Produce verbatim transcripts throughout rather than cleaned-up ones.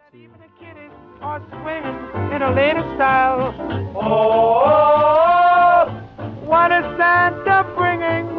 Even the kiddies are swinging in a lady style. Oh, what is Santa bringing?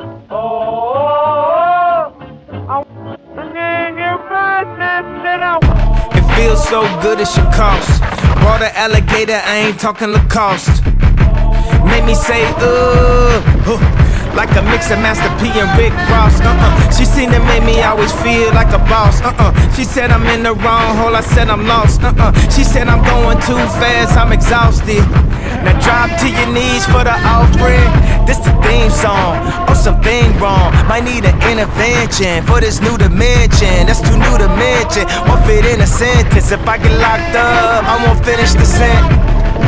Oh, I'm bringing you presents and I. It feels so good it should cost. Brought an alligator, I ain't talking Lacoste. Make me say, uh, huh, like a mix of Master P and Rick Ross. Uh-uh. She seemed to make me always feel like a boss. Uh-uh. She said I'm in the wrong hole, I said I'm lost. Uh-uh. She said I'm going too fast, I'm exhausted. Now drop to your knees for the offering. This the theme song, or something wrong. Might need an intervention for this new dimension. That's too new to mention, won't fit in a sentence. If I get locked up, I won't finish the sentence.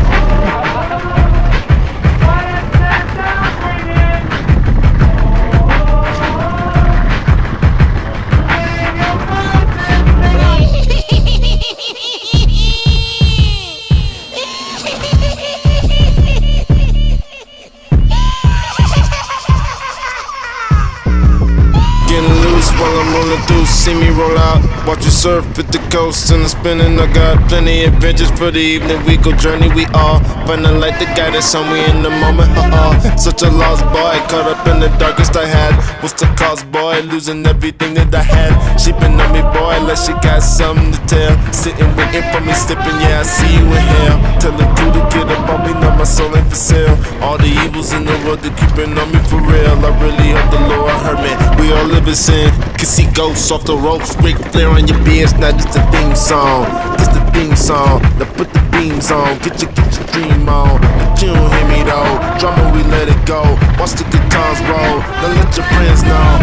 While I'm rolling through, see me roll out. Watch you surf at the coast and I'm spinning. I got plenty adventures for the evening. We go journey, we all finding like the guy that's on me in the moment. Uh-uh. Such a lost boy, caught up in the darkest I had. What's the cost, boy? Losing everything that I had. She been on me, boy, like she got something to tell. Sitting waiting for me, slipping, yeah, I see you in hell. Tell the crew to get up on me, now my soul ain't for sale. All the evils in the world, they keeping on me for real. I really hope the Lord heard me. We all live in sin. Can see ghosts off the ropes, Ric Flair on your beers. Now this the theme song, this the theme song. Now put the beams on, get your get your dream on. But you don't hear me though. Drama, we let it go. Watch the guitars roll. Now let your friends know.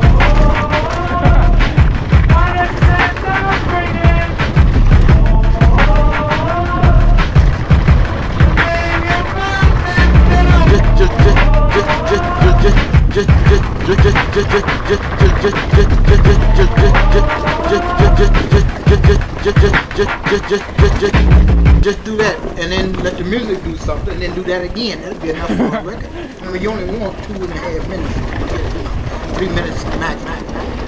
Just, just, just, just, just, just, just do that, and then let the music do something, and then do that again. That'll be enough for a record. I mean, you only want two and a half minutes, three minutes max.